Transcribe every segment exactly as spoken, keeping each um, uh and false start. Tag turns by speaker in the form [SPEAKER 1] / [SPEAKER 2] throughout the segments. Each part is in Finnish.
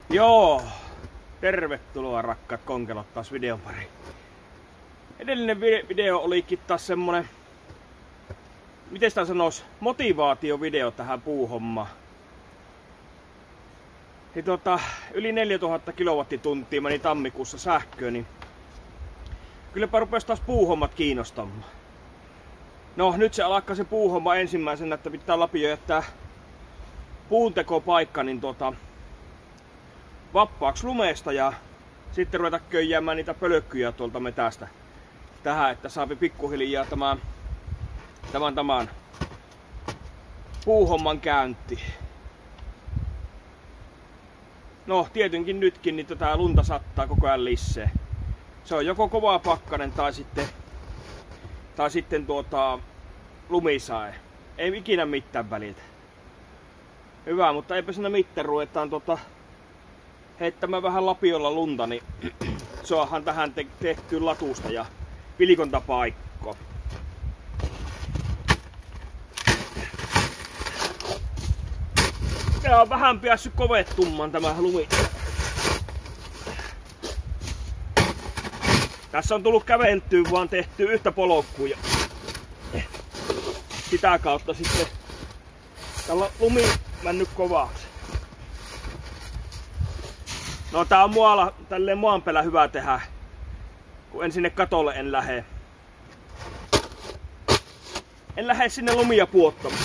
[SPEAKER 1] Joo, tervetuloa rakkaat konkelot taas videon pariin. Edellinen video olikin taas semmonen, miten sitä sanois, motivaatiovideo tähän puuhommaan. Ja tota, yli neljätuhatta kilowattituntia meni tammikuussa sähköä, niin kylläpä rupes taas puuhommat kiinnostamaan. No nyt se alkaa se puuhomma ensimmäisenä, että pitää lapio jättää puuntekopaikka niin tota, vappaaksi lumesta ja sitten ruveta köijäämään niitä pölkkyjä tuolta metästä tähän, että saapi pikkuhiljaa tämän, tämän, tämän puuhomman käyntiin. No tietenkin nytkin niin tätä lunta sattaa koko ajan lisää. Se on joko kova pakkanen tai sitten, tai sitten tuota, lumisae. Ei ikinä mitään välitä. Hyvä, mutta eipä siinä mitään, ruvetaan tuota, heittämään vähän lapiolla lunta, niin saadaan tähän te tehtyä latusta ja pilikontapaikkoa. Tää on vähän päässyt kovettumaan tämä lumi. Tässä on tullut käveltyä vaan tehty yhtä polkkuja. Sitä kautta sitten tällä lumi mennyt kovaksi. No tää on muualla tälleen maan päällä hyvä tehdä, kun en sinne katolle en lähe. En lähde sinne lumia puottamaan.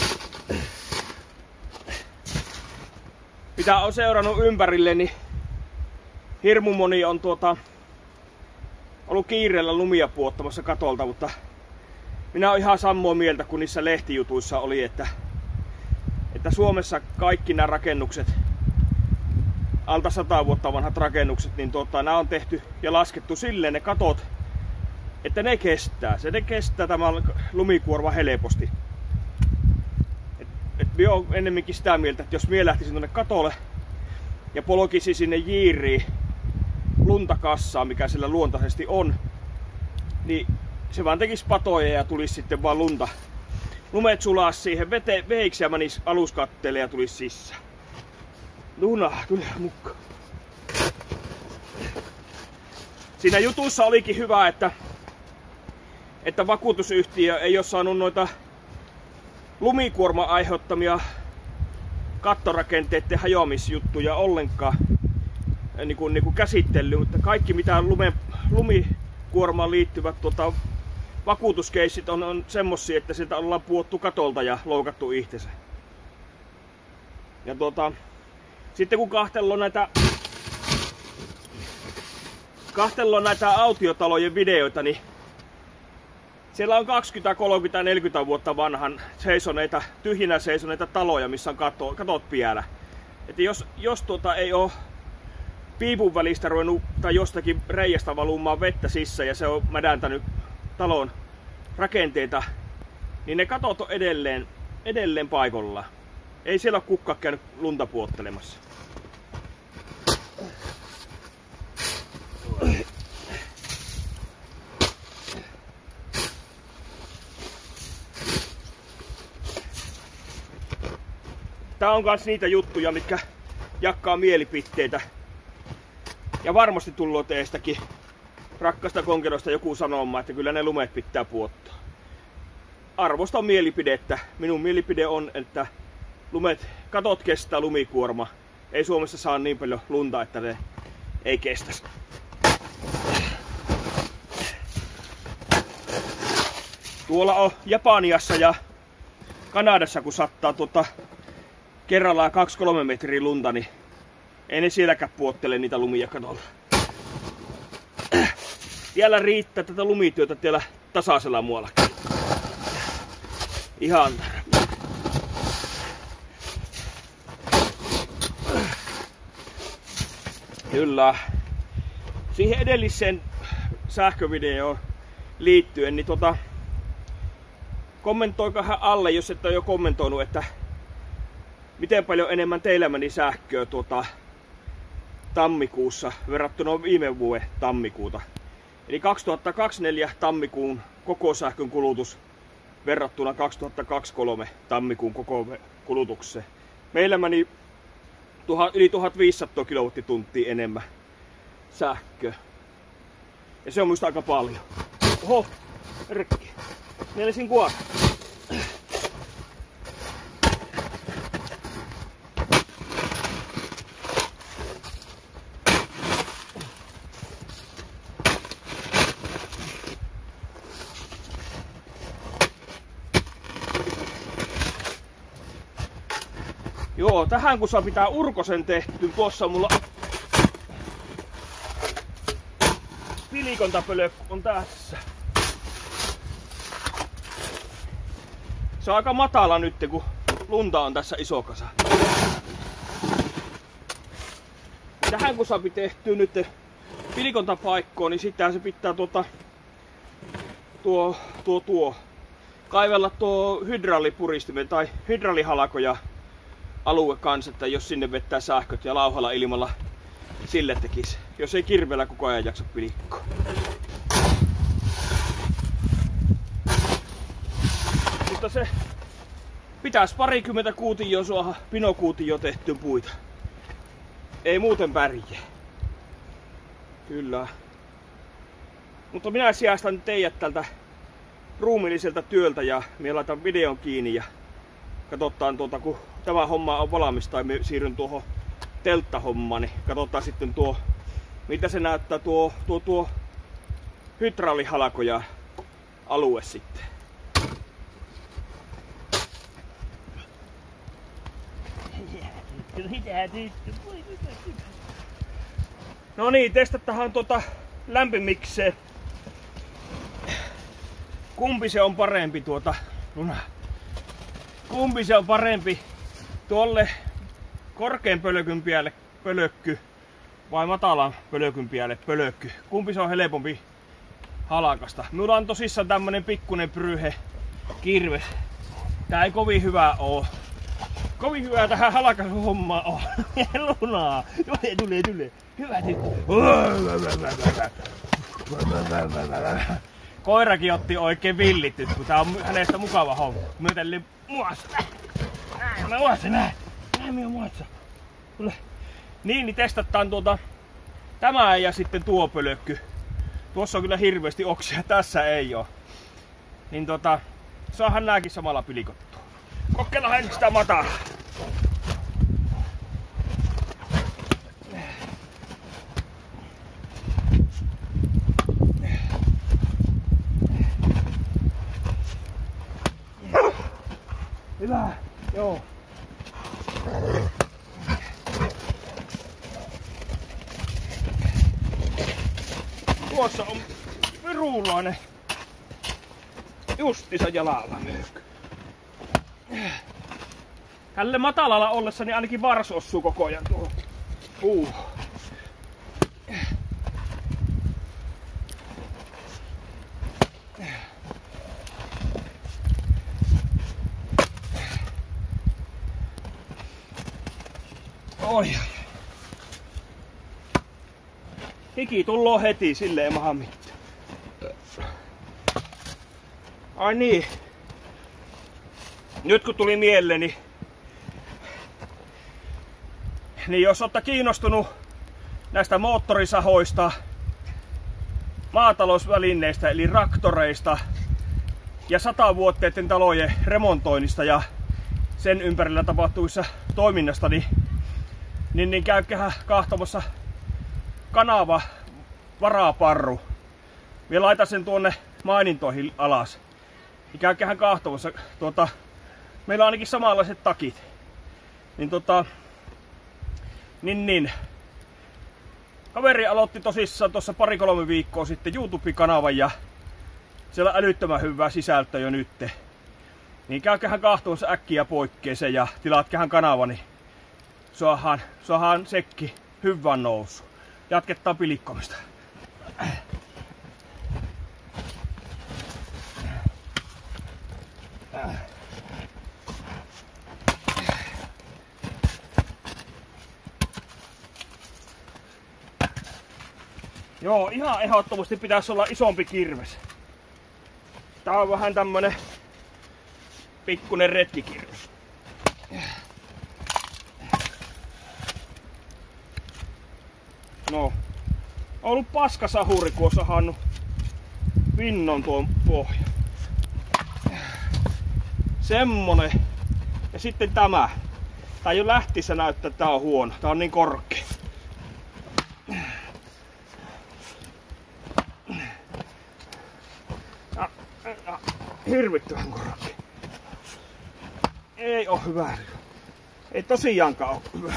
[SPEAKER 1] Mitä on seurannut ympärille, niin hirmu moni on tuota, ollut kiireellä lumia puottamassa katolta, mutta minä olen ihan samaa mieltä kuin niissä lehtijutuissa oli, että, että Suomessa kaikki nämä rakennukset, alta sata vuotta vanhat rakennukset, niin tuota, nämä on tehty ja laskettu silleen ne katot, että ne kestää. Se ne kestää tämä lumikuorma helposti. Et, et minä olen ennemminkin sitä mieltä, että jos minä lähtisin tuonne katolle ja polkisin sinne jiiriin luntakassaan, mikä sillä luontaisesti on, niin se vaan tekisi patoja ja tulisi sitten vaan lunta. Lumet sulaa siihen vete, veiksi ja menisi aluskatteelle ja tulisi sisään. Luna, tule mukaan. Siinä jutussa olikin hyvä, että, että vakuutusyhtiö ei ole saanut noita lumikuorman aiheuttamia kattorakenteiden hajoamisjuttuja ollenkaan niin kuin, niin kuin käsittely, mutta kaikki mitä lume, lumikuormaan liittyvät tuota, vakuutuskeissit on, on semmosia, että sieltä ollaan puottu katolta ja loukattu itsensä. Ja tuota, sitten kun kahtellaan näitä, kahtellaan näitä autiotalojen videoita, niin siellä on kaksikymmentä, kolmekymmentä, neljäkymmentä vuotta vanhan seisoneita, tyhjinä seisoneita taloja, missä on kato, katot pielä. Että jos, jos tuota ei ole piipun välistä ruvennut tai jostakin reiästä valumaan vettä sisään ja se on mädäntänyt talon rakenteita, niin ne katot on edelleen, edelleen paikallaan. Ei siellä ole kukaan käynyt lunta puottelemassa. Tää on kans niitä juttuja, mitkä jakaa mielipiteitä. Ja varmasti tullut teistäkin rakkasta konkerosta joku sanomaan, että kyllä ne lumet pitää puottaa. Arvostan mielipidettä. Minun mielipide on, että lumet, katot kestää lumikuorma. Ei Suomessa saa niin paljon lunta, että ne ei kestäisi. Tuolla on Japaniassa ja Kanadassa, kun sattaa tuota kerrallaan kaksi kolme metriä lunta, niin ei ne sielläkään puottele niitä lumia katolta. Vielä riittää tätä lumityötä siellä tasaisella muuallakin. Ihan kyllä. Siihen edelliseen sähkövideoon liittyen, niin tota, kommentoikahan alle, jos et ole jo kommentoinut, että miten paljon enemmän teillä meni sähköä tuota, tammikuussa verrattuna viime vuoden tammikuuta. Eli kaksituhattakaksikymmentäneljä tammikuun koko sähkön kulutus verrattuna kaksituhattakaksikymmentäkolme tammikuun koko kulutukseen. Meillä meni yli tuhatviisisataa kilowattituntia enemmän sähköä. Ja se on musta aika paljon. Oho, rikki. Mielisin kuosta. Joo, tähän kun saa pitää urkosen tehty, tuossa mulla pilikontapölökky on tässä. Se on aika matala nyt, kun lunta on tässä iso kasa. Tähän kun saa tehtyä nyt pilikontapaikkoon, niin sitten se pitää tuota, tuo, tuo, tuo, kaivella tuo hydraulipuristimen tai hydraulihalakoja alue kanssa, että jos sinne vettää sähköt ja lauhalla ilmalla sille tekisi. Jos ei kirveellä koko ajan jaksa pilikkoa. Mutta se pitäisi parikymmentä kuutioon suoha pinokuutioon tehty puita. Ei muuten pärjää. Kyllä. Mutta minä sijastan teidät tältä ruumiilliselta työltä ja minä laitan videon kiinni ja katsotaan tuota, kun tämä homma on valmis tai me siirryn tuohon telttahommaan, niin katsotaan sitten tuo, mitä se näyttää tuo, tuo, tuo hydraulihalakoja alue sitten. No niin, testataan tuota lämpimikseen. Kumpi se on parempi tuota, Luna? Kumpi se on parempi tuolle korkean pölökyn päälle pölökky vai matalan pölökyn päälle pölökky? Kumpi se on helpompi halakasta? Minulla on tosissaan tämmönen pikkunen pryhe kirves. Tää ei kovin hyvä oo. Kovin hyvä tähän halakasun hommaan on. Lunaa. Tule, tule, tule. Hyvä tyttö. Koirakin otti oikein villityt, kun tää on hänestä mukava homma. Myötelli muassa. Mä muassa näin. Näin minä muassa. Tule. Niin, niin testataan tuota tämä ja sitten tuo pölökky. Tuossa on kyllä hirveästi oksia, tässä ei oo. Niin tota, saahan nääkin samalla pilikottua. Kokeillaan sitä mataa. Hyvä, joo. Tuossa on virulainen justiinsa jalalla möykky. Tälle matalalla ollessa niin ainakin vars osuu koko ajan tuohon puuhun. Oi, oi. Hiki tulloo heti, silleen maha mitään. Ai niin. Nyt kun tuli mieleeni, niin jos olette kiinnostunut näistä moottorisahoista, maatalousvälineistä eli traktoreista ja satavuotteiden talojen remontoinnista ja sen ympärillä tapahtuvissa toiminnasta, niin, niin, niin käykää kahtomassa kanava varaparru. Minä laitan sen tuonne mainintoihin alas. Niin käykää kahtomassa. Tuota, meillä on ainakin samanlaiset takit. Niin tota, niin niin. Kaveri aloitti tosissaan tuossa pari-kolme viikkoa sitten YouTube-kanavan ja siellä älyttömän hyvää sisältöä jo nytte. Niin käykähän kahtomassa äkkiä poikkeeseen ja tilaatkähän kanava, niin saadaan, saadaan sekki hyvän nousu. Jatketaan pilikkomista. Joo, ihan ehdottomasti pitäisi olla isompi kirves. Tää on vähän tämmönen pikkunen retkikirves. No. On ollut paskasahuri, kun on sahannut vinnon tuon pohjan. Semmonen. Ja sitten tämä. Tää jo lähtissä näyttää, että tää on huono. Tää on niin korkea. Ja, ja, hirvittävän korkea. Ei oo hyvä. Ei tosiaankaan oo hyvä.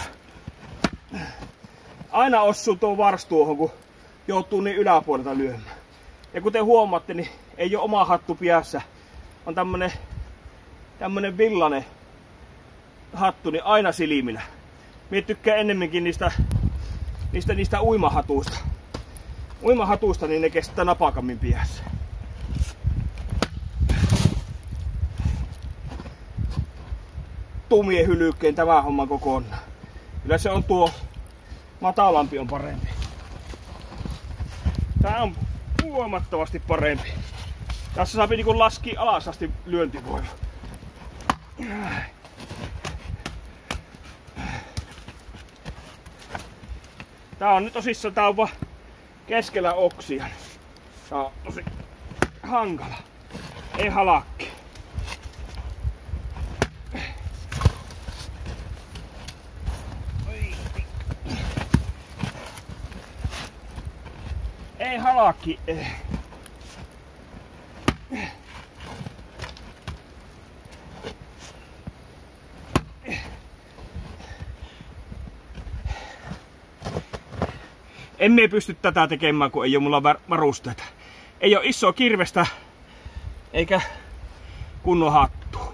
[SPEAKER 1] Aina osuu tuo vars tuohon, kun joutuu niin yläpuolelta lyömään. Ja kuten huomaatte, niin ei oo oma hattu piässä. On tämmönen, tämmönen villainen hattu, niin aina silminä. Mie tykkään ennemminkin niistä, niistä, niistä uimahatuista. Uimahatuista, niin ne kestää napakammin piässä. Tumien hylykkeen tämä homma kokonaan. Kyllä se on tuo matalampi on parempi. Tää on huomattavasti parempi. Tässä saa niinku laski alas asti lyöntivoima. Tää on nyt tosissaan, tää on vaan keskellä oksia. Tää on tosi hankala. Ei halakki. Ei halakki. Emme pysty tätä tekemään, kun ei ole mulla varusteita. Ei ole isoa kirvestä eikä kunnon hattua.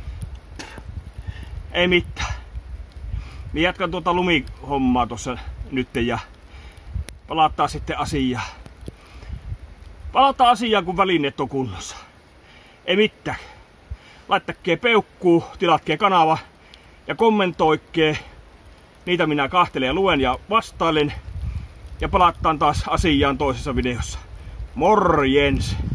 [SPEAKER 1] Ei mitään. Minä jatkan tuota lumihommaa tuossa nyt ja palataan sitten asiaan. Palataan asiaan, kun välineet on kunnossa. Ei mitään. Laittakee peukkuu, tilatkee kanava ja kommentoikkee. Niitä minä kahtelen ja luen ja vastailen. Ja palataan taas asiaan toisessa videossa. Morjens!